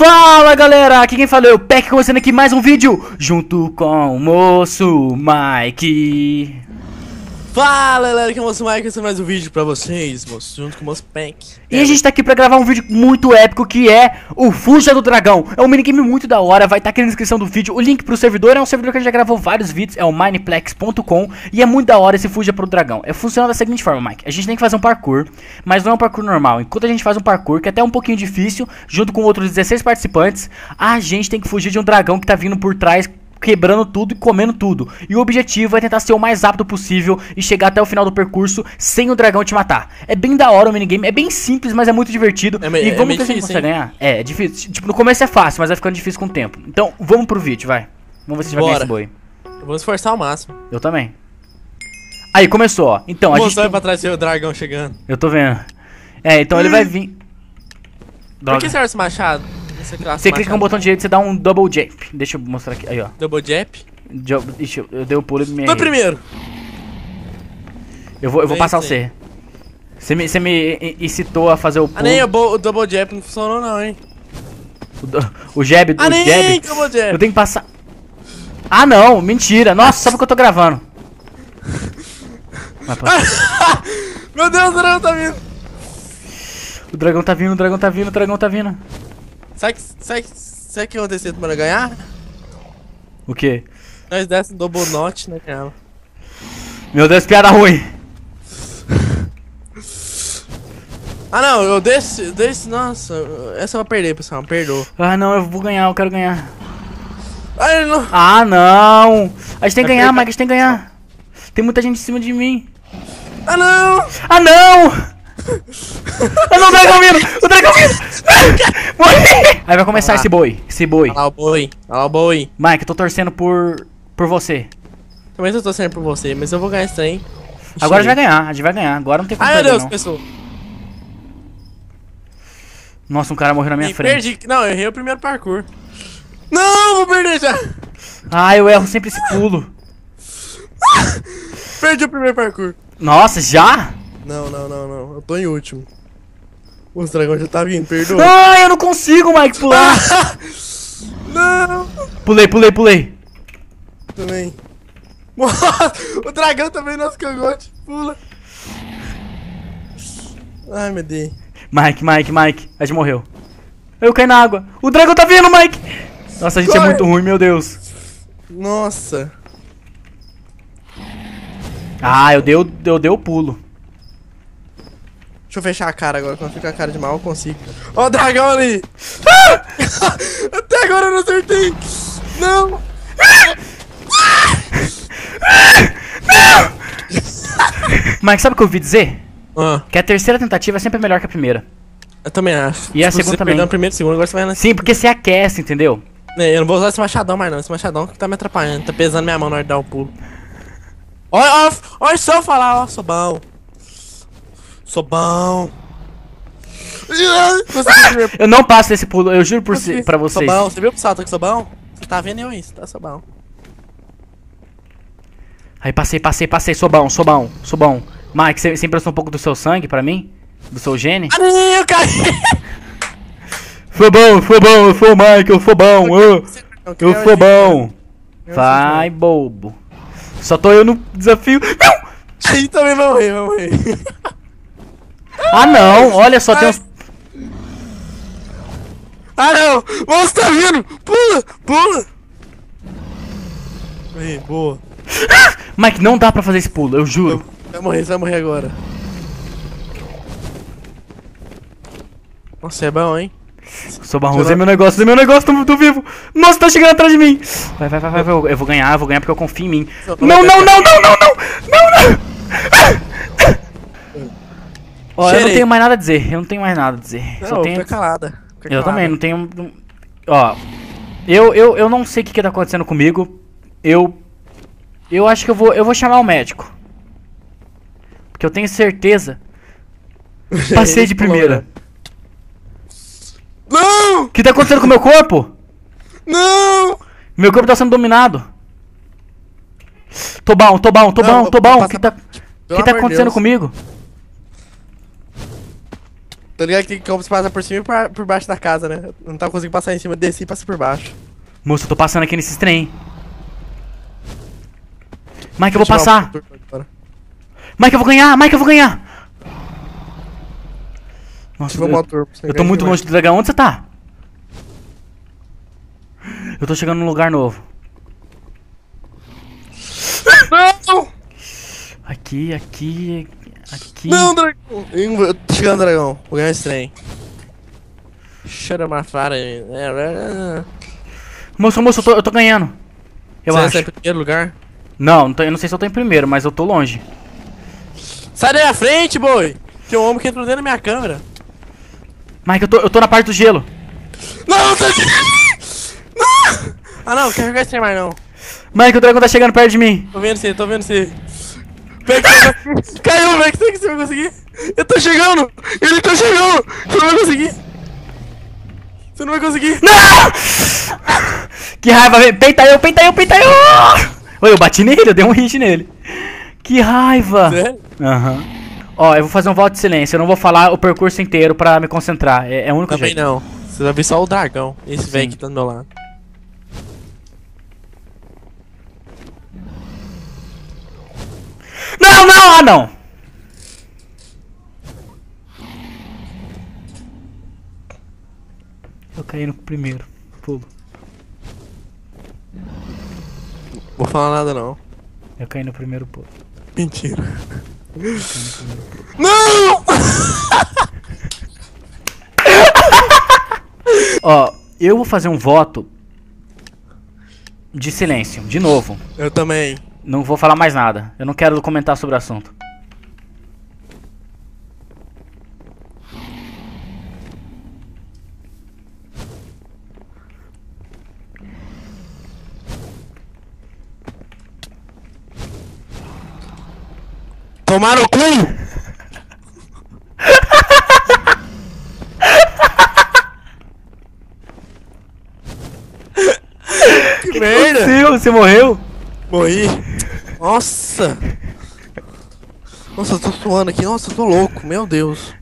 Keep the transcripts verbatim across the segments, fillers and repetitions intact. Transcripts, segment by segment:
Fala galera, aqui quem fala é o Peck, começando aqui mais um vídeo junto com o moço Mike. Fala galera, que é o moço Mike, esse é mais um vídeo pra vocês, moço, junto com o moço Peck. E a gente tá aqui pra gravar um vídeo muito épico que é o Fuja do Dragão. É um minigame muito da hora, vai estar aqui na descrição do vídeo. O link pro servidor é um servidor que a gente já gravou vários vídeos, é o mineplex ponto com. E é muito da hora esse Fuja pro Dragão. É funciona da seguinte forma, Mike. A gente tem que fazer um parkour, mas não é um parkour normal. Enquanto a gente faz um parkour, que é até um pouquinho difícil, junto com outros dezesseis participantes, a gente tem que fugir de um dragão que tá vindo por trás, quebrando tudo e comendo tudo. E o objetivo é tentar ser o mais rápido possível e chegar até o final do percurso sem o dragão te matar. É bem da hora o minigame, é bem simples, mas é muito divertido. É, e é, vamos é ver se a gente difícil, consegue ganhar. É, é difícil. Tipo, no começo é fácil, mas vai ficando difícil com o tempo. Então, vamos pro vídeo, vai. Vamos ver se a gente vai ganhar esse boi. Eu vou esforçar ao máximo. Eu também. Aí, começou, ó. Então, a gente Mostrando tem... pra trás ver o dragão chegando. Eu tô vendo. É, então ele vai vir... Por que serve esse machado? Esse Você clica no botão direito e você dá um double jump. Deixa eu mostrar aqui. Aí, ó. Double jump? Jo- Deixa eu... Eu dei o pulo e me... Tô primeiro! Eu vou, eu vou Nem passar o sei. C. Você me, você me incitou a fazer o pulo. Ah, nem o, bo- o double jump não funcionou não, hein? O, do- o jab, Ah, o nem jab. double Eu jump! tenho que passar. Ah, não, mentira. Nossa, só porque eu tô gravando. Vai, passa. Meu Deus, o dragão tá vindo! O dragão tá vindo, o dragão tá vindo, o dragão tá vindo. Sabe que, sabe, que- sabe o que aconteceu pra nós ganhar? O quê? Nós desse um double knot na cara. Meu Deus, piada ruim. Ah não, eu desse, desse, nossa, essa eu vou perder, pessoal, perdoa. Ah, não, eu vou ganhar, eu quero ganhar. Ah, ele não... Ah, não. A gente tem que Vai ganhar, perder. Mike, a gente tem que ganhar. Tem muita gente em cima de mim. Ah não! Ah, não. Ah, não, o dragão vindo, o dragão vindo. Morri. Aí vai começar Ah. esse boi, esse boi. Olha lá o boi, olha lá o boi. Mike, eu tô torcendo por, por você. Também tô torcendo por você, mas eu vou ganhar esse trem. Agora a gente vai ganhar, a gente vai ganhar. Agora não tem como Ai meu perder, Deus, não. pessoal. Nossa, um cara morreu na minha Ih, frente. perdi. Não, eu errei o primeiro parkour. Não, vou perder já. Ah, eu erro sempre esse pulo. Perdi o primeiro parkour. Nossa, já? Não, não, não, não. Eu tô em último. Os dragões já tá vindo, perdoa. Ah, eu não consigo, Mike, pular. Não, Pulei, pulei, pulei. também. O dragão também nosso cangote. Pula. Ai, meu Deus. Mike, Mike, Mike. A gente morreu. Eu caí na água. O dragão tá vindo, Mike. Nossa, a gente Corre. é muito ruim, meu Deus. Nossa. Ah, eu dei o, eu dei o pulo. Deixa eu fechar a cara agora. Quando fica a cara de mal, eu consigo. Ó o dragão ali. Até agora eu não acertei. Não. Mike, sabe o que eu ouvi dizer? Ah, Que a terceira tentativa é sempre melhor que a primeira. eu também acho. E a Tipo, segunda você também. perdeu no primeiro e segundo, agora você vai na... Sim, porque você aquece, entendeu? É, eu não vou usar esse machadão mais não. Esse machadão que tá me atrapalhando. Tá pesando minha mão na hora de dar o pulo. Olha, olha, olha só eu falar, ó. Sou bom. Sou bom. Você primeiro. Eu não passo desse pulo, eu juro por si, Você- pra Sou vocês. bom. Você viu pro salto que sou bom? Você tá vendo eu isso, tá? Sou bom. Aí passei, passei, passei, sou bom, sou bom, sou bom. Mike, você, você emprestou um pouco do seu sangue pra mim? Do seu gene? Ah, não, eu caí. Foi bom, foi bom, eu sou o Mike, eu sou bom, eu, eu sou bom. Vai, bobo. Só tô eu no desafio. Não! Aí também vai morrer, vai morrer. Ah não, olha só, tem uns... Ah não! O monstro tá vindo! Pula! Pula! Aí, boa. Mike, não dá pra fazer esse pulo, eu juro. Vai morrer, você vai morrer agora. Nossa, é bom, hein? Sou bom, usei meu negócio, usei meu negócio, tô, tô vivo. Nossa, tá chegando atrás de mim. Vai, vai, vai, vai, vai, eu vou ganhar, eu vou ganhar porque eu confio em mim. Não, não, não, não, não, não, não, não. Ó, eu não Cheirei. tenho mais nada a dizer, eu não tenho mais nada a dizer. Só Não, tenho... fica calada. Fica Eu calada. também, não tenho... Ó, eu, eu, eu não sei o que que tá acontecendo comigo. Eu... Eu acho que eu vou, eu vou chamar o médico. Porque eu tenho certeza. Passei de primeira. Não! O que tá acontecendo com o meu corpo? Não! Meu corpo tá sendo dominado. Tô bom, tô bom, tô Não, bom, tô vou bom. O passar- que tá, Pelo que tá amor de acontecendo Deus. comigo? Tá ligado que como você passa por cima e por, por baixo da casa, né? Eu não tava conseguindo passar em cima, desci e passei por baixo. Moço, eu tô passando aqui nesses trem. Mike, eu vou passar. Mike, eu vou ganhar. Mike, eu vou ganhar. Nossa, eu, eu, eu tô muito longe do dragão. Onde você tá? Eu tô chegando num lugar novo. Não! Aqui, aqui, aqui. Não, dragão! Eu tô chegando, dragão. Vou ganhar esse trem. Shut up, my father. Moço, moço, eu tô, eu tô ganhando. Eu Você acho. é em primeiro lugar? Não, não tô, eu não sei se eu tô em primeiro, mas eu tô longe. Sai da minha frente, boy! Tem um homem que entrou dentro da minha câmera. Mike, eu tô, eu tô na parte do gelo. Não, tá aqui! Não! Ah, não, não quero jogar esse trem mais não. Mike, o dragão tá chegando perto de mim. Tô vendo você, tô vendo você. Pega que você caiu, velho, que será que você vai conseguir? Eu tô chegando! Ele tá chegando! Você não vai conseguir! Você não vai conseguir! Não! Que raiva, velho. Peita eu, peita eu, peita eu! Oi, eu bati nele, eu dei um hit nele. Que raiva! Sério? Aham. Uhum. Ó, eu vou fazer um voto de silêncio, eu não vou falar o percurso inteiro pra me concentrar. É, é o único Também jeito. não. Você vai ver só o dragão. Esse velho que tá do meu lado. Não, não, ah não! Eu caí no primeiro pulo. Vou falar nada não. Eu caí no primeiro pulo. Mentira. Não! Ó, eu vou fazer um voto de silêncio, de novo. Eu também. Não vou falar mais nada. Eu não quero comentar sobre o assunto. Tomar no cu! Que merda! Você, você morreu? Morri. Nossa! Nossa, eu tô suando aqui. Nossa, eu tô louco. Meu Deus.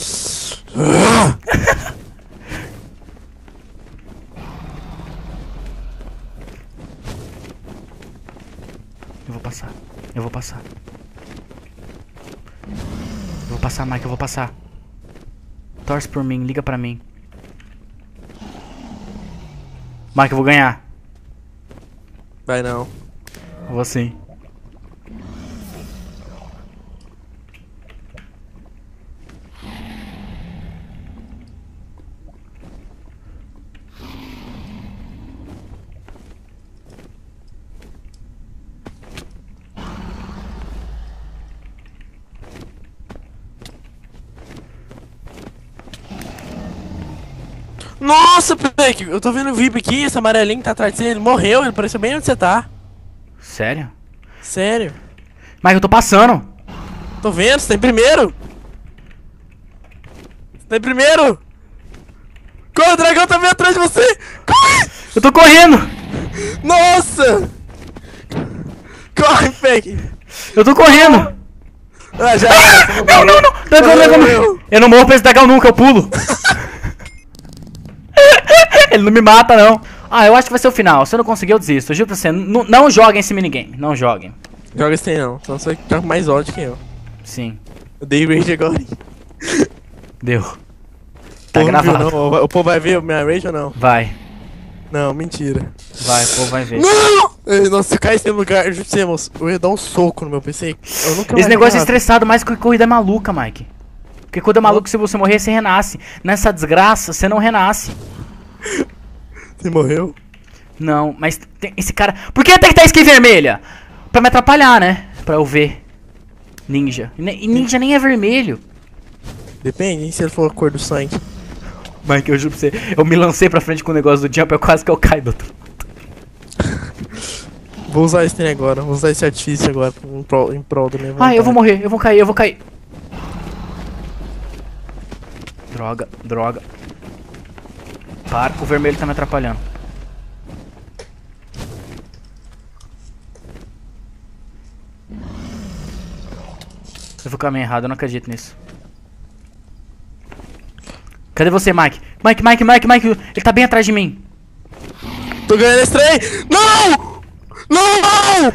Eu vou passar. Eu vou passar. Eu vou passar, Mike. Eu vou passar. Torce por mim. Liga pra mim. Mike, eu vou ganhar. Vai não. Vou sim. Nossa, Peck, eu tô vendo o V I P aqui, esse amarelinho que tá atrás de você, ele morreu, ele apareceu bem onde você tá. Sério? Sério? Mike, eu tô passando. Tô vendo, você tá em primeiro. Você tá em primeiro. Corre, o dragão tá bem atrás de você. Corre! Eu tô correndo. Nossa! Corre, Peck. Eu tô correndo. Ah, já. Não, não, não. Dragão, dragão. Morreu. Eu não morro pra esse dragão nunca, eu pulo. Ele não me mata, não. Ah, eu acho que vai ser o final. Se eu não conseguir, eu desisto. Eu juro pra você. N não joguem esse minigame. Não joguem. Joga esse aí não, senão você tá com mais ódio que eu. Sim. Eu dei rage agora. Deu. Tá Pô, não viu, gravado. não. O povo vai ver minha rage ou não? Vai. Não, mentira. Vai, o povo vai ver. Não! Ei, nossa, se eu caísse no lugar, eu juro pra você, moço, eu ia dar um soco no meu P C. Eu nunca Esse mais negócio é vi nada. estressado mais que corrida maluca, Mike. Porque quando é maluco, se você morrer, você renasce. Nessa desgraça, você não renasce. Você morreu? Não, mas tem esse cara... Por que tem que estar skin vermelha? Pra me atrapalhar, né? Pra eu ver. Ninja. E ninja nem é vermelho. Depende, hein, se ele for a cor do sangue. Mike, eu juro pra você. Eu me lancei pra frente com o negócio do jump, eu quase que eu caio do outro. Vou usar esse trem agora, vou usar esse artifício agora em prol, em prol da minha vontade. Ai, eu vou morrer, eu vou cair, eu vou cair. Droga, droga. Para, o vermelho tá me atrapalhando. Eu vou caminho errado, eu não acredito nisso. Cadê você, Mike? Mike, Mike, Mike, Mike. Ele tá bem atrás de mim. Tô ganhando esse trem! Não! Não!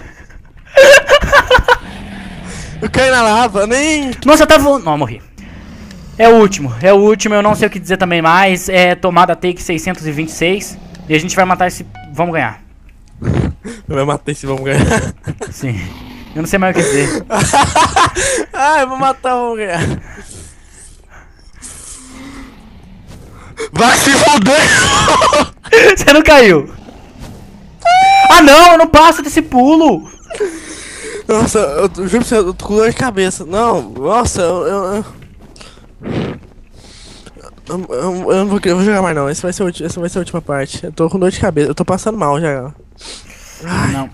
Eu caí na lava, nem... Nossa, eu tava... Não, eu morri. É o último, é o último. Eu não sei o que dizer também mais. É tomada take seiscentos e vinte e seis. E a gente vai matar esse... Vamos ganhar. Eu vai matar esse, vamos ganhar. Sim. Eu não sei mais o que dizer. Ah, eu vou matar, vamos ganhar. Vai se foder! Você não caiu. Ah, não, eu não passo desse pulo. Nossa, eu, eu juro pra você, eu tô com dor de cabeça. Não, nossa, eu... Eu, eu, eu, eu, eu não vou, eu vou jogar mais não, esse vai, ser, essa vai ser a última parte. Eu tô com dor de cabeça, eu tô passando mal já. Ai. Não.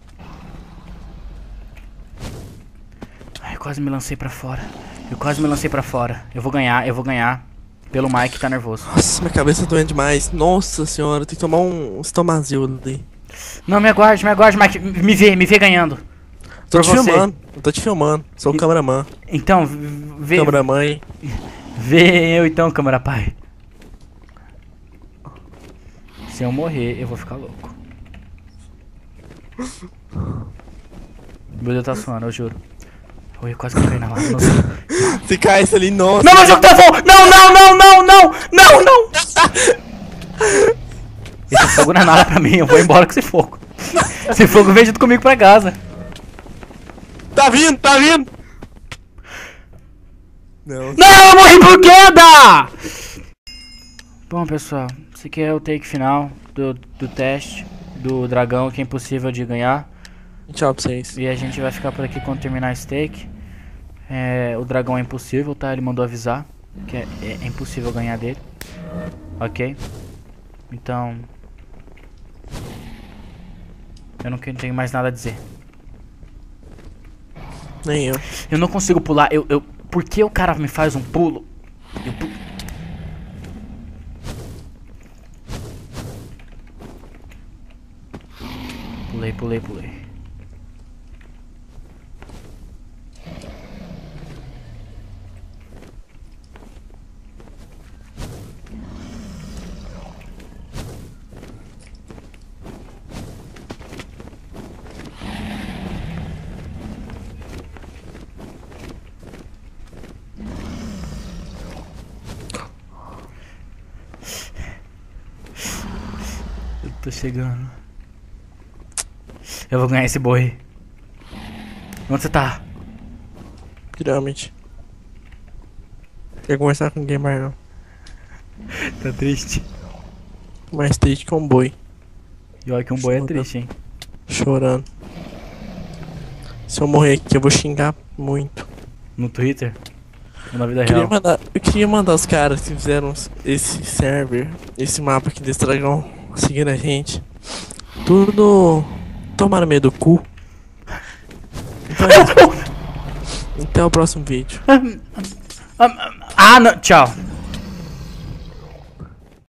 Ai, eu quase me lancei pra fora. Eu quase me lancei pra fora. Eu vou ganhar, eu vou ganhar. Pelo Mike que tá nervoso. Nossa, minha cabeça tá doendo demais. Nossa senhora, tem que tomar um, um estomazil ali. Não, me aguarde, me aguarde, Mike. Me vê, me vê ganhando. Tô Por te você. filmando, eu tô te filmando. Sou o cameraman. Então, vê. Cameraman. Vê eu então, câmera pai. Se eu morrer, eu vou ficar louco. Meu Deus, tá suando, eu juro. Oi, quase que eu caí na lava. Se caísse ali, nossa. Não, meu jogo tá fogo! Não, não, não, não, não! Não, não! Esse fogo não é nada pra mim, eu vou embora com esse fogo. Esse fogo vem junto comigo pra casa. Tá vindo, tá vindo! Não. Não, eu morri por queda! Bom, pessoal, esse aqui é o take final do, do teste do dragão, que é impossível de ganhar. Tchau pra vocês. E a gente vai ficar por aqui quando terminar esse take. É, o dragão é impossível, tá? Ele mandou avisar que é, é, é impossível ganhar dele. Ok? Então... Eu não tenho mais nada a dizer. Nem eu. Eu não consigo pular, eu... eu por que o cara me faz um pulo? Eu pu Pulei, pulei, pulei. Eu tô chegando. Eu vou ganhar esse boi. Onde você tá? Literalmente. Quer conversar com ninguém mais não. Tá triste? Mais triste que um boi. E olha que um boi é triste, hein? Chorando. Se eu morrer aqui eu vou xingar muito. No Twitter? Ou na vida Eu queria real? mandar, eu queria mandar os caras que fizeram esse server, esse mapa aqui desse dragão, seguindo a gente. Tudo tomar no meio do cu. Então é isso. Até o próximo vídeo. Ah, não, tchau.